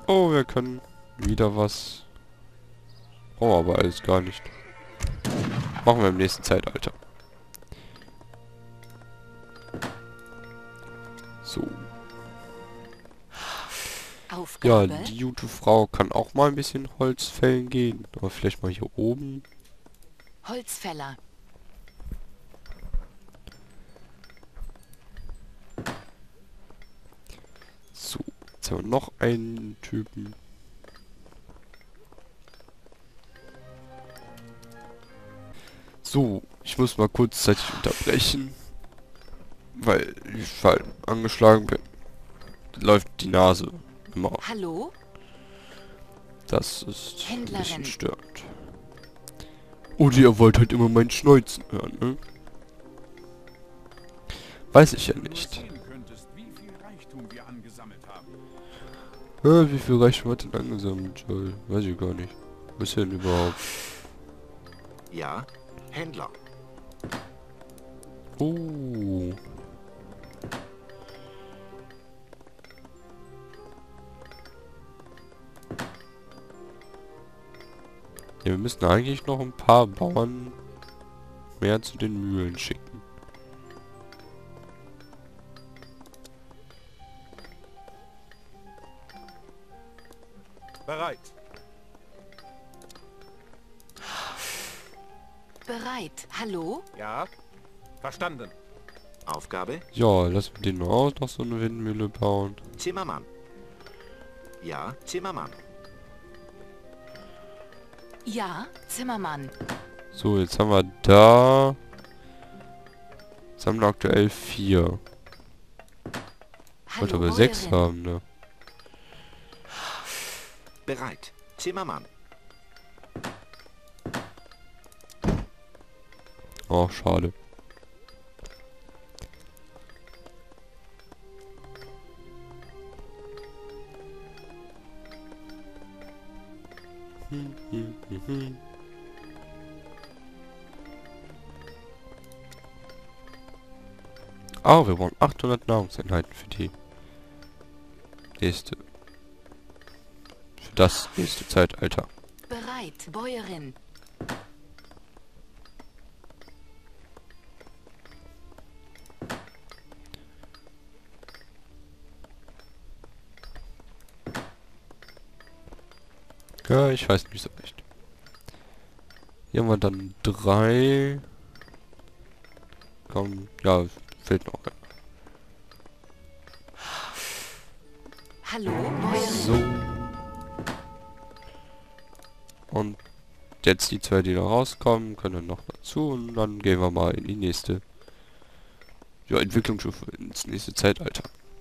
Oh, wir können wieder was. Oh, aber alles gar nicht. Machen wir im nächsten Zeitalter. So. Ja, Aufgabe. die gute Frau kann auch mal ein bisschen Holz fällen gehen. Aber vielleicht mal hier oben. Holzfäller. So, jetzt haben wir noch einen Typen. So, ich muss mal kurzzeitig unterbrechen. Weil ich halt angeschlagen bin. Läuft die Nase immer. Hallo? Das ist ein bisschen Händlerin. störend. Oder ihr wollt halt immer meinen Schneuzen hören, ne? Weiß ich ja Wenn du nur nicht. sehen könntest, wie viel Reichtum wir angesammelt haben. Wie viel Reichtum hat denn angesammelt, Joel? Weiß ich gar nicht. Was ist denn überhaupt? Ja, Händler. Oh. Ja, wir müssen eigentlich noch ein paar Bauern mehr zu den Mühlen schicken. Bereit. Bereit. Hallo? Ja. Verstanden. Aufgabe, Ja, lassen wir den auch noch so eine Windmühle bauen. Zimmermann. Ja, Zimmermann. Ja, Zimmermann. So, jetzt haben wir da... Jetzt haben wir aktuell 4. Ich wollte Hallo, aber 6 Bäuerin. haben, ne? Bereit, Zimmermann. Oh, schade. Oh, wir brauchen 800 Nahrungseinheiten für die nächste... Für das nächste Zeitalter. Bereit, Bäuerin. Ja, ich weiß nicht so recht. Hier haben wir dann 3. Komm, ja, fehlt noch. Hallo, Bäuerin. So. Und jetzt die 2, die da rauskommen, können dann noch dazu und dann gehen wir mal in die nächste Entwicklungsstufe, ins nächste Zeitalter.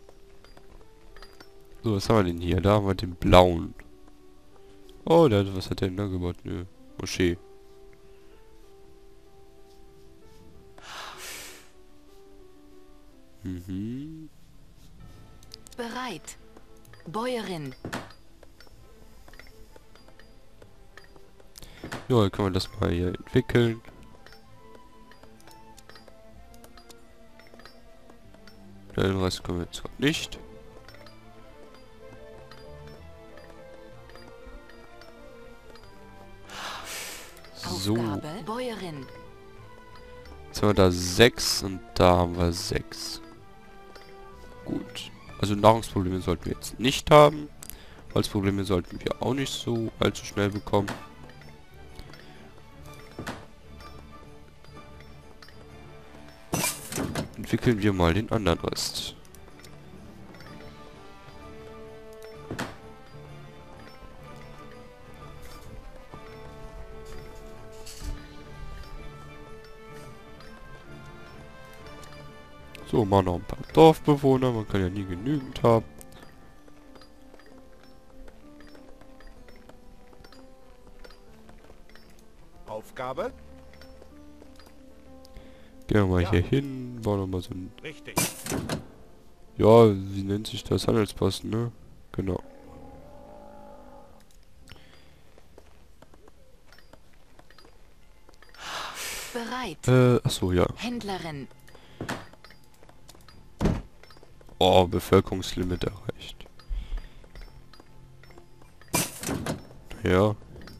So, was haben wir denn hier? Da haben wir den blauen. Oh, was hat der denn da gebaut? Nö, Moschee. Mhm. Bereit. Bäuerin. Ja, dann können wir das mal hier entwickeln. Den Rest können wir jetzt gerade nicht. So, Aufgabe. Bäuerin. jetzt haben wir da 6 und da haben wir 6. Gut. Also Nahrungsprobleme sollten wir jetzt nicht haben. Holzprobleme sollten wir auch nicht so allzu schnell bekommen. Entwickeln wir mal den anderen Rest. So, mal noch ein paar Dorfbewohner. Man kann ja nie genügend haben. Aufgabe? Gehen wir mal Ja. hier hin. Bauen wir mal so ein... Richtig. Ja, wie nennt sich das? Handelsposten, ne? Genau. Bereit. Achso, ja. Händlerin. Oh, Bevölkerungslimit erreicht. Ja.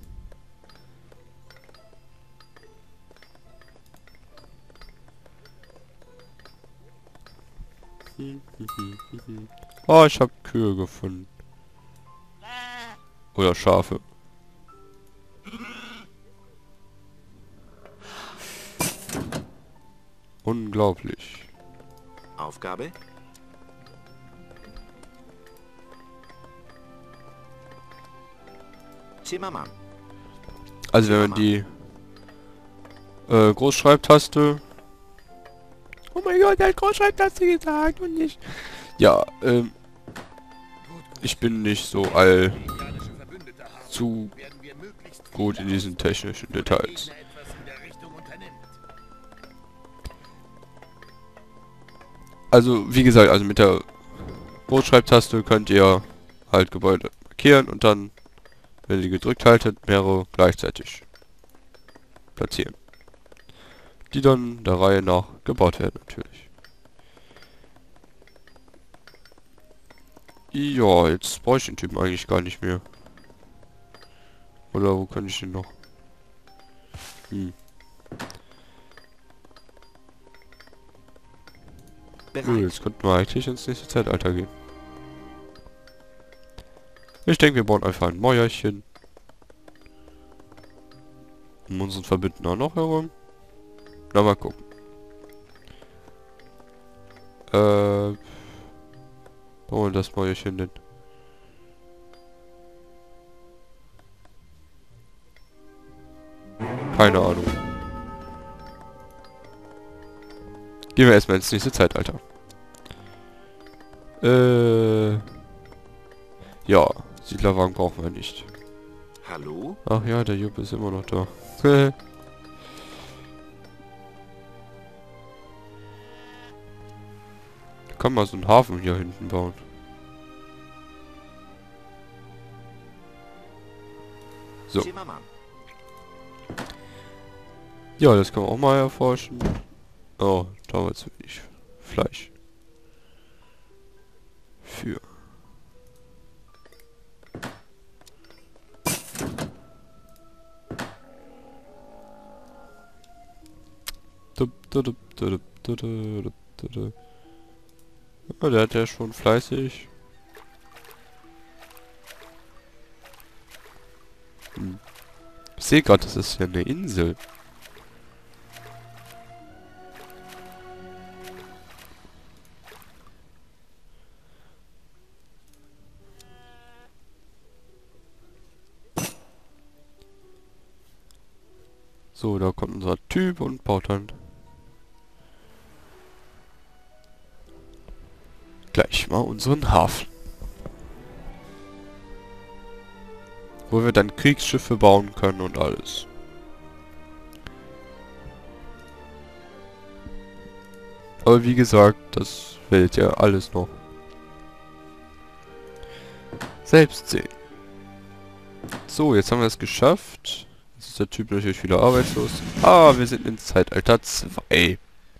Oh, ich habe Kühe gefunden. Oder Schafe. Unglaublich. Aufgabe. Zimmermann. Also wenn man die Großschreibtaste... Oh mein Gott, er hat Großschreibtaste gesagt und nicht... Ja, ich bin nicht so zu gut in diesen technischen Details. Also, wie gesagt, also mit der Großschreibtaste könnt ihr halt Gebäude markieren und dann, wenn ihr die gedrückt haltet, mehrere gleichzeitig platzieren. Die dann der Reihe nach gebaut werden, natürlich. Ja, jetzt brauche ich den Typen eigentlich gar nicht mehr. Oder wo kann ich den noch? Jetzt könnten wir eigentlich ins nächste Zeitalter gehen. Ich denke, wir bauen einfach ein Mäuerchen. Um unseren Verbündeten noch herum. Na, mal gucken. Wo wir das Mäuerchen denn? Keine Ahnung. Gehen wir erstmal ins nächste Zeitalter. Ja, Siedlerwagen brauchen wir nicht. Hallo? Ach ja, der Jupp ist immer noch da. Kann mal so einen Hafen hier hinten bauen. So. Zimmermann. Ja, das können wir auch mal erforschen. Oh, da haben wir zu wenig Fleisch. Für. Oh, der hat ja schon fleißig. Ich sehe gerade, das ist ja eine Insel. So, da kommt unser Typ und baut dann gleich mal unseren Hafen. Wo wir dann Kriegsschiffe bauen können und alles. Aber wie gesagt, das werdet ihr alles noch selbst sehen. So, jetzt haben wir es geschafft. Jetzt ist der Typ natürlich wieder arbeitslos. Ah, wir sind in Zeitalter 2.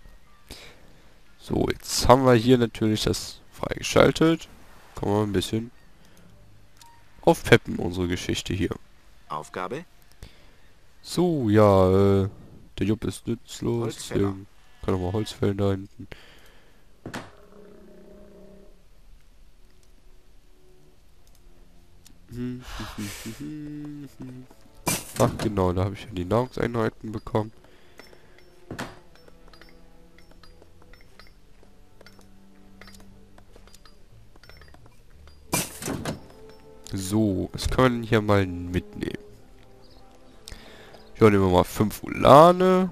So, jetzt haben wir hier natürlich das freigeschaltet. Können wir ein bisschen aufpeppen, unsere Geschichte hier. Aufgabe. So, ja, der Jupp ist nutzlos. Holzfäller. Kann auch mal Holz fällen da hinten. Ach genau, da habe ich ja die Nahrungseinheiten bekommen. So, was können wir denn hier mal mitnehmen? Ja, nehmen wir mal 5 Ulane.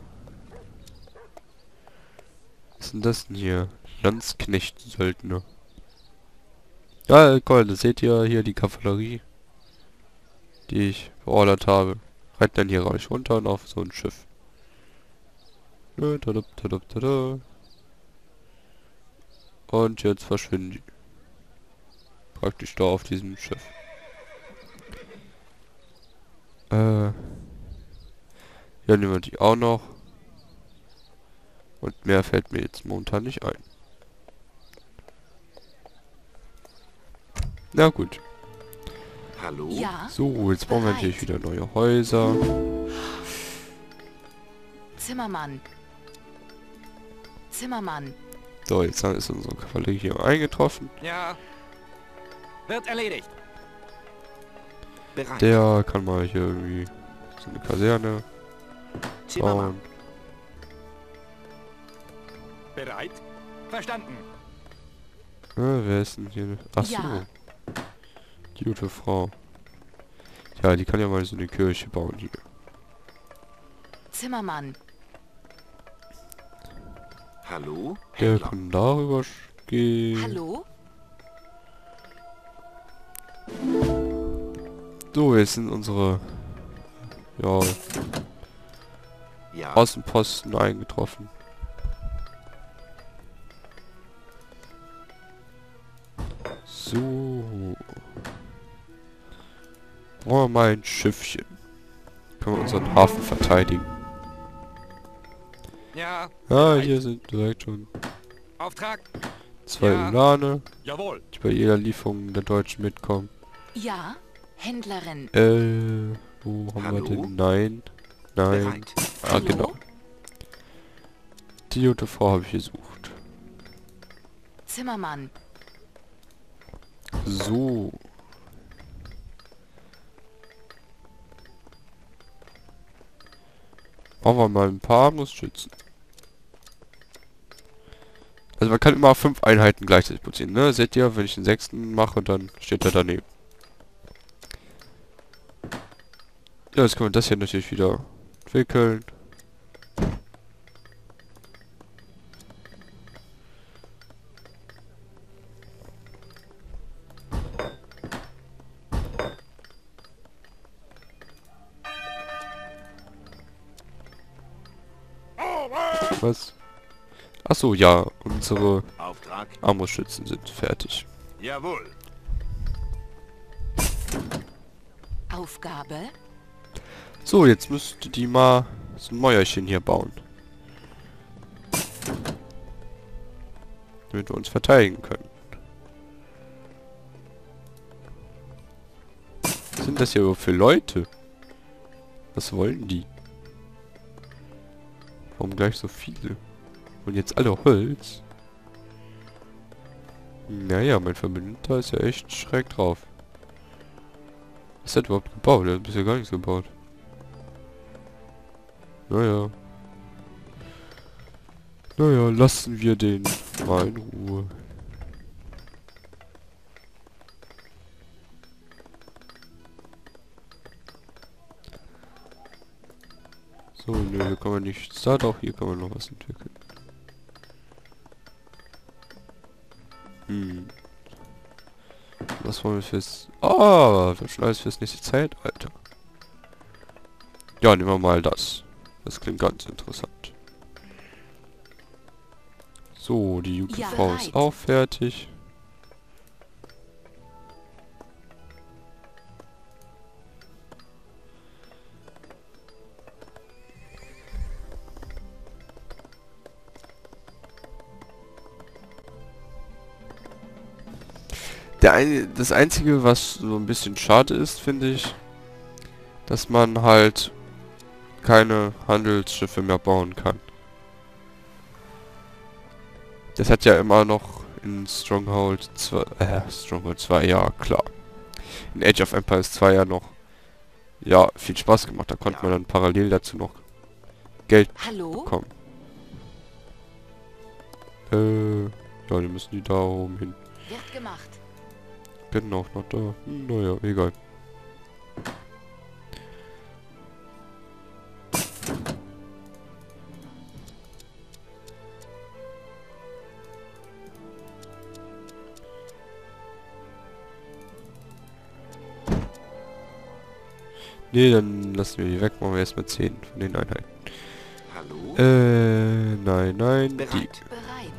Was ist denn das denn hier? Landsknecht-Söldner. Ja, cool, das seht ihr hier, die Kavallerie, die ich beordert habe. Reiten dann hier raus runter und auf so ein Schiff. Und jetzt verschwinden die. Praktisch da auf diesem Schiff. Ja, nehmen wir die auch noch. Und mehr fällt mir jetzt momentan nicht ein. Na gut. Hallo? Ja. So, jetzt bauen wir natürlich wieder neue Häuser. Zimmermann. Zimmermann. So, jetzt ist unsere Kavallerie hier eingetroffen. Ja. Wird erledigt. Bereit. Der kann mal hier irgendwie so eine Kaserne Zimmermann. bauen. Bereit? Verstanden. Wer ist denn hier? Ach so. Ja. Die gute Frau. Ja, die kann ja mal so eine Kirche bauen hier. Zimmermann. Hallo? Der Händler. kann darüber gehen. Hallo? So, jetzt sind unsere ja, Ja. Außenposten eingetroffen. So. Brauchen wir mal ein Schiffchen. Können wir unseren Hafen verteidigen. Ja. Ja, Bereit. hier sind direkt schon Auftrag. 2 Ja. Ulane, Jawohl. die bei jeder Lieferung der Deutschen mitkommen. Ja. Händlerin. Wo haben Hallo? wir denn? Nein. Nein. Bereit. Ah, Hallo? genau. Die gute Frau habe ich gesucht. Zimmermann. So. Machen wir mal ein paar Armbrustschützen. Also man kann immer 5 Einheiten gleichzeitig produzieren, ne? Seht ihr, wenn ich den 6. mache, dann steht er daneben. Ja, jetzt können wir das hier natürlich wieder entwickeln. Was? Achso, ja, unsere Auftrag. Armbrustschützen sind fertig. Jawohl. Aufgabe. So, jetzt müsste die mal so ein Mäuerchen hier bauen. Damit wir uns verteidigen können. Was sind das hier überhaupt für Leute? Was wollen die? Warum gleich so viele? Und jetzt alle Holz? Naja, mein Verbündeter ist ja echt schräg drauf. Was hat er überhaupt gebaut? Er hat bisher gar nichts gebaut. Naja. Naja, lassen wir den mal in Ruhe. So, nö, hier kann man nichts. Da doch, hier kann man noch was entwickeln. Was wollen wir fürs... Ah, das schon alles fürs nächste Zeitalter. Ja, nehmen wir mal das. Das klingt ganz interessant. So, die Jugendfrau Ja, ist bereit. auch fertig. Das Einzige, was so ein bisschen schade ist, finde ich, dass man halt keine Handelsschiffe mehr bauen kann. Das hat ja immer noch in Stronghold 2, ja klar. In Age of Empires 2 ja noch, ja, viel Spaß gemacht. Da konnte man dann parallel dazu noch Geld Hallo? bekommen. Ja, die müssen die da oben hin. Wird gemacht. Genau, noch da. Naja, egal. Nee, dann lassen wir die weg. Machen wir erstmal 10 von den Einheiten. Hallo? Nein, die. Bereit. Bereit.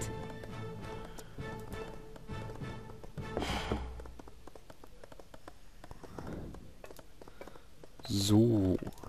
So.